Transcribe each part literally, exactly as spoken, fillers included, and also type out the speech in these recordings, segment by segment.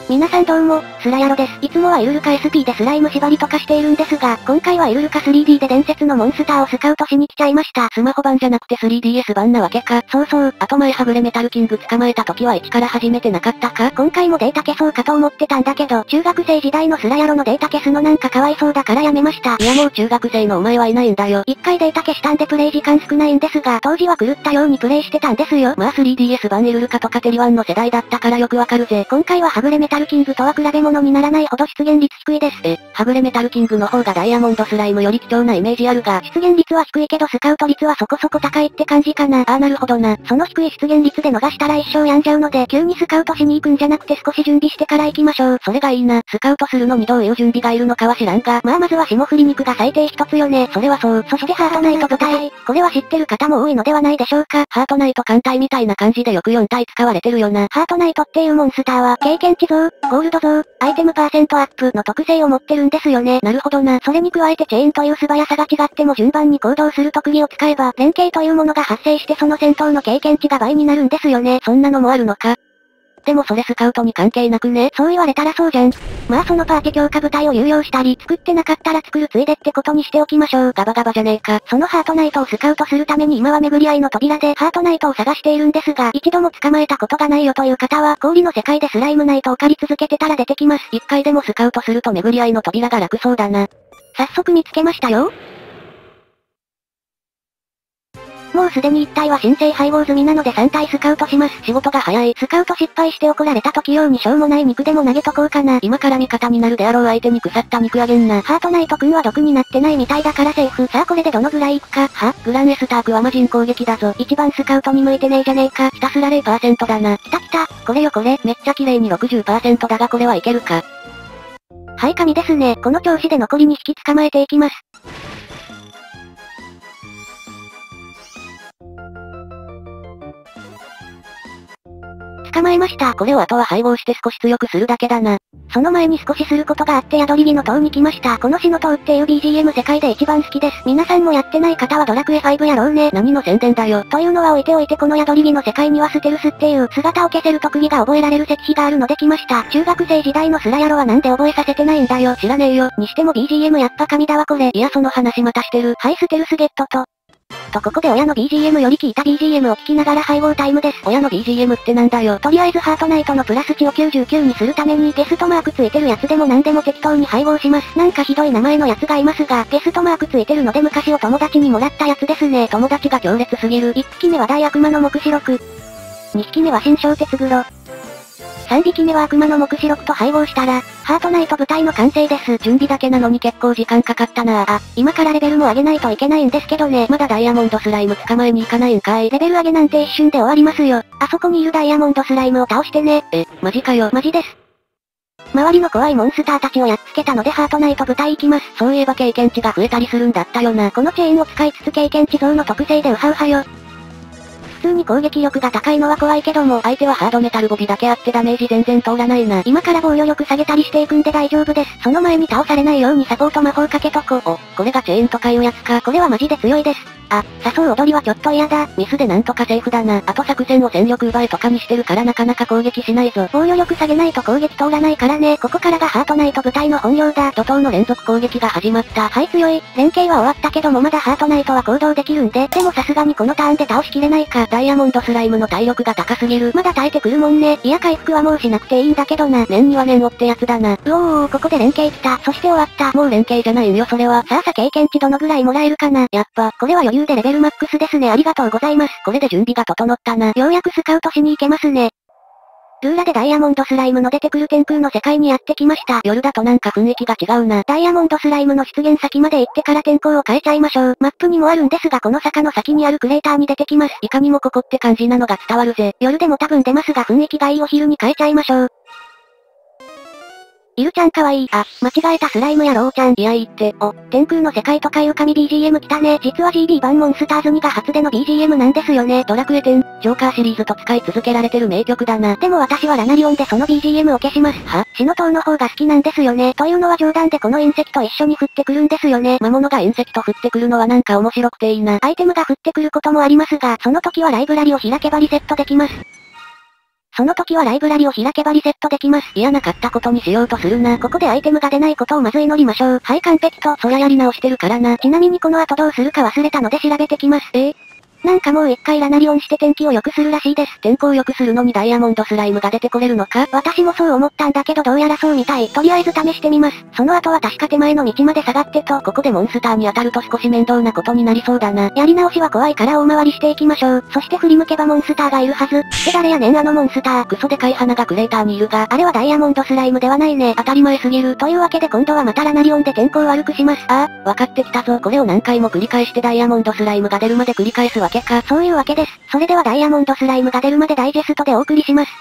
皆さんどうも、スラヤロです。いつもはイルルカ エスピー でスライム縛りとかしているんですが、今回はイルルカ スリーディー で伝説のモンスターをスカウトしに来ちゃいました。 スマホ版じゃなくて スリーディーエス 版なわけか。 そうそう、 あと前はぐれメタルキング捕まえた時は一から始めてなかったか？ 今回もデータ消そうかと思ってたんだけど、中学生時代のスラヤロのデータ消すのなんかかわいそうだからやめました。 いやもう中学生のお前はいないんだよ。 一回データ消したんでプレイ時間少ないんですが、当時は狂ったようにプレイしてたんですよ。 まあ スリーディーエス 版イルルカとかテリワンの世代だったからよくわかるぜ。 今回ははぐれメタルキングとは比べ物にならないほど出現率低いです。 え、はぐれメタルキングの方がダイヤモンドスライムより貴重なイメージあるが、 出現率は低いけどスカウト率はそこそこ高いって感じかな。 ああなるほどな。 その低い出現率で逃したら一生病んじゃうので、急にスカウトしに行くんじゃなくて少し準備してから行きましょう。 それがいいな。スカウトするのにどういう準備がいるのかは知らんが、 まあまずは霜降り肉が最低一つよね。 それはそう。 そしてハートナイト部隊。これは知ってる方も多いのではないでしょうか。 ハートナイト艦隊みたいな感じでよくよん体使われてるよな。 ハートナイトっていうモンスターは、経験値増、ゴールド増、アイテムパーセントアップの特性を持ってるんですよね。 なるほどな。 それに加えてチェーンという素早さが違っても順番に行動する特技を使えば、連携というものが発生してその戦闘の経験値が倍になるんですよね。 そんなのもあるのか。でもそれスカウトに関係なくね？ そう言われたらそうじゃん。まあそのパーティ強化部隊を有用したり、作ってなかったら作るついでってことにしておきましょう。 ガバガバじゃねえか。 そのハートナイトをスカウトするために今は巡り合いの扉でハートナイトを探しているんですが、一度も捕まえたことがないよという方は、氷の世界でスライムナイトを借り続けてたら出てきます。 一回でもスカウトすると巡り合いの扉が楽そうだな。 早速見つけましたよ。もうすでにいち体は申請配合済みなのでさん体スカウトします。 仕事が早い。 スカウト失敗して怒られた時用にしょうもない肉でも投げとこうかな。 今から味方になるであろう相手に腐った肉あげんな。 ハートナイトくんは毒になってないみたいだからセーフ。さあこれでどのぐらいいくか。 はグランエスタークは魔人攻撃だぞ。 一番スカウトに向いてねえじゃねえか。 ひたすら ゼロパーセント だな。 きたきた。これよこれ。 めっちゃ綺麗に ろくじゅっパーセント だがこれはいけるか。 はい神ですね。この調子で残りに匹捕まえていきます。捕まえました。 これをあとは配合して少し強くするだけだな。 その前に少しすることがあって宿り木の塔に来ました。この死の塔っていう ビージーエム 世界で一番好きです。皆さんもやってない方はドラクエファイブやろうね。 何の宣伝だよ。 というのは置いておいてこの宿り木の世界にはステルスっていう姿を消せる特技が覚えられる石碑があるので来ました。中学生時代のスラヤロはなんで覚えさせてないんだよ。 知らねえよ。 にしても ビージーエム やっぱ神だわこれ。 いやその話またしてる。 はいステルスゲットと。とここで親の ビージーエム より聞いた ビージーエム を聞きながら配合タイムです。 親の ビージーエム ってなんだよ。 とりあえずハートナイトのプラス値をきゅうじゅうきゅうにするためにゲストマークついてるやつでも何でも適当に配合します。なんかひどい名前のやつがいますが、ゲストマークついてるので昔お友達にもらったやつですね。 友達が強烈すぎる。 いっぴきめは大悪魔の目視録。にひきめは新小鉄黒。さんびきめは悪魔の目視録と配合したら、ハートナイト部隊の完成です。 準備だけなのに結構時間かかったなあ。 今からレベルも上げないといけないんですけどね。 まだダイヤモンドスライム捕まえに行かないんかい。 レベル上げなんて一瞬で終わりますよ。あそこにいるダイヤモンドスライムを倒してね。 え、マジかよ。 マジです。周りの怖いモンスターたちをやっつけたのでハートナイト部隊行きます。 そういえば経験値が増えたりするんだったよな。 このチェーンを使いつつ経験値増の特性でウハウハよ。普通に攻撃力が高いのは怖いけども、 相手はハードメタルボビだけあってダメージ全然通らないな。 今から防御力下げたりしていくんで大丈夫です。その前に倒されないようにサポート魔法かけとこ。 お、これがチェーンとかいうやつか。 これはマジで強いです。あ、誘う踊りはちょっと嫌だ。 ミスでなんとかセーフだな。あと作戦を戦力奪えとかにしてるからなかなか攻撃しないぞ。 防御力下げないと攻撃通らないからね。ここからがハートナイト部隊の本領だ。 怒涛の連続攻撃が始まった。 はい強い。連携は終わったけどもまだハートナイトは行動できるんで。でもさすがにこのターンで倒しきれないか。 ダイヤモンドスライムの体力が高すぎる。 まだ耐えてくるもんね。いや回復はもうしなくていいんだけどな。 念には念をってやつだな。 うおーおーここで連携来た。そして終わった。 もう連携じゃないんよそれは。 さあさ経験値どのぐらいもらえるかな。 やっぱ、 これは余裕でレベルマックスですね。ありがとうございます。 これで準備が整ったな。 ようやくスカウトしに行けますね。ルーラでダイヤモンドスライムの出てくる天空の世界にやってきました。 夜だとなんか雰囲気が違うな。 ダイヤモンドスライムの出現先まで行ってから天候を変えちゃいましょう。マップにもあるんですがこの坂の先にあるクレーターに出てきます。 いかにもここって感じなのが伝わるぜ。 夜でも多分出ますが雰囲気がいいお昼に変えちゃいましょう。イルちゃんかわいい。あ、間違えたスライムやろうちゃん。 いやいいって。 お、天空の世界とかいう神 ビージーエム 来たね。実は ジービー 版モンスターズにが初での ビージーエム なんですよね。 ドラクエテン、ジョーカーシリーズと使い続けられてる名曲だな。 でも私はラナリオンでその ビージーエム を消します。 は死の塔の方が好きなんですよね。というのは冗談でこの隕石と一緒に降ってくるんですよね。 魔物が隕石と降ってくるのはなんか面白くていいな。 アイテムが降ってくることもありますが、その時はライブラリを開けばリセットできます。 その時はライブラリを開けばリセットできます。 嫌なかったことにしようとするな。 ここでアイテムが出ないことをまず祈りましょう。はい、完璧と。 そりゃやり直してるからな。 ちなみにこの後どうするか忘れたので調べてきます。 えーなんかもう一回ラナリオンして天気を良くするらしいです。 天候を良くするのにダイヤモンドスライムが出てこれるのか？ 私もそう思ったんだけどどうやらそうみたい。とりあえず試してみます。その後は確か手前の道まで下がってと。 ここでモンスターに当たると少し面倒なことになりそうだな。 やり直しは怖いから大回りしていきましょう。そして振り向けばモンスターがいるはず。って誰やねんあのモンスター。 クソでかい花がクレーターにいるが、 あれはダイヤモンドスライムではないね。 当たり前すぎる。 というわけで今度はまたラナリオンで天候を悪くします。 ああ、わかってきたぞ。これを何回も繰り返してダイヤモンドスライムが出るまで繰り返すわけか。 そういうわけです。それではダイヤモンドスライムが出るまでダイジェストでお送りします。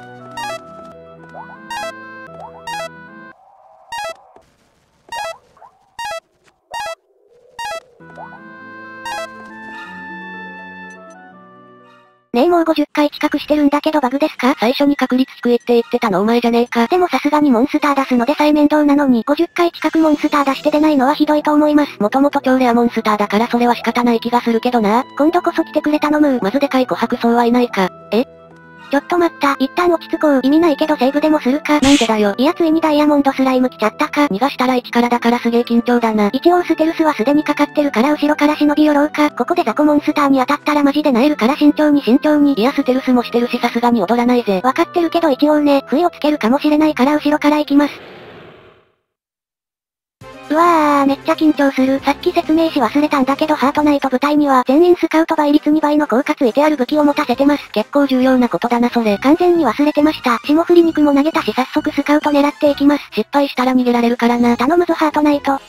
ねえもうごじゅっかい近くしてるんだけどバグですか？ 最初に確率低いって言ってたのお前じゃねえか。 でもさすがにモンスター出すのでさえ面倒なのにごじゅっかい近くモンスター出して出ないのはひどいと思います。 もともと超レアモンスターだからそれは仕方ない気がするけどな。 今度こそ来てくれたのむー。 まずでかい琥珀層はいないか。 え？ちょっと待った。一旦落ち着こう。意味ないけどセーブでもするか。 なんでだよ。 いやついにダイヤモンドスライム来ちゃったか。 逃がしたらいちからだからすげえ緊張だな。 一応ステルスはすでにかかってるから後ろから忍び寄ろうか。ここでザコモンスターに当たったらマジで萎えるから慎重に慎重に。 いやステルスもしてるしさすがに踊らないぜ。 わかってるけど一応ね、不意をつけるかもしれないから後ろから行きます。うわー、めっちゃ緊張する。さっき説明し忘れたんだけどハートナイト部隊には全員スカウト倍率にばいの効果ついてある武器を持たせてます。 結構重要なことだなそれ。 完全に忘れてました。霜降り肉も投げたし早速スカウト狙っていきます。 失敗したら逃げられるからな。 頼むぞハートナイト。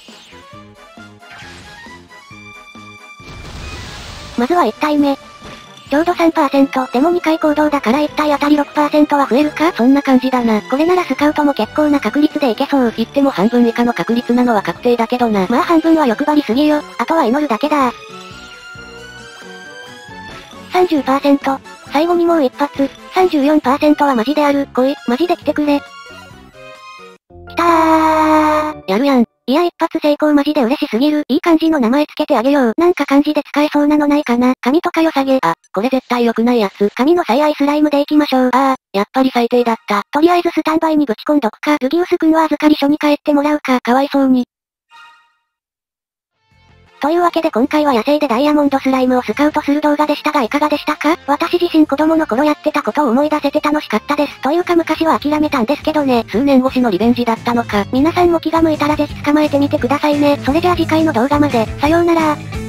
まずはいち体目。ちょうど さんパーセント。でもにかい行動だからいち体当たり ろくパーセント は増えるか？ そんな感じだな。 これならスカウトも結構な確率でいけそう。 言っても半分以下の確率なのは確定だけどな。 まあ半分は欲張りすぎよ。あとは祈るだけだ。さんじゅっパーセント。最後にもう一発。さんじゅうよんパーセント はマジである。来い、マジで来てくれ。来たー。 やるやん。 いや一発成功マジで嬉しすぎる。いい感じの名前つけてあげよう。なんか漢字で使えそうなのないかな。神とか良さげ。 あ、これ絶対良くないやつ。 神の最愛スライムでいきましょう。 ああ、やっぱり最低だった。 とりあえずスタンバイにぶち込んどくか。ルギウスくんは預かり所に帰ってもらうか。 かわいそうに。 というわけで今回は野生でダイヤモンドスライムをスカウトする動画でしたがいかがでしたか？私自身子供の頃やってたことを思い出せて楽しかったです。というか昔は諦めたんですけどね。 数年越しのリベンジだったのか。 皆さんも気が向いたらぜひ捕まえてみてくださいね。それじゃあ次回の動画まで。さようなら。